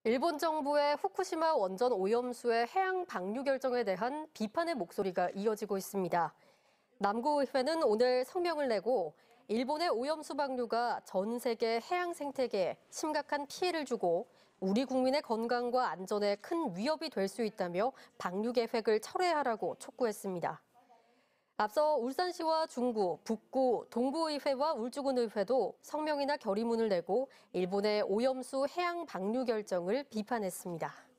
일본 정부의 후쿠시마 원전 오염수의 해양 방류 결정에 대한 비판의 목소리가 이어지고 있습니다. 남구의회는 오늘 성명을 내고 일본의 오염수 방류가 전 세계 해양 생태계에 심각한 피해를 주고 우리 국민의 건강과 안전에 큰 위협이 될 수 있다며 방류 계획을 철회하라고 촉구했습니다. 앞서 울산시와 중구, 북구, 동부의회와 울주군의회도 성명이나 결의문을 내고 일본의 오염수 해양 방류 결정을 비판했습니다.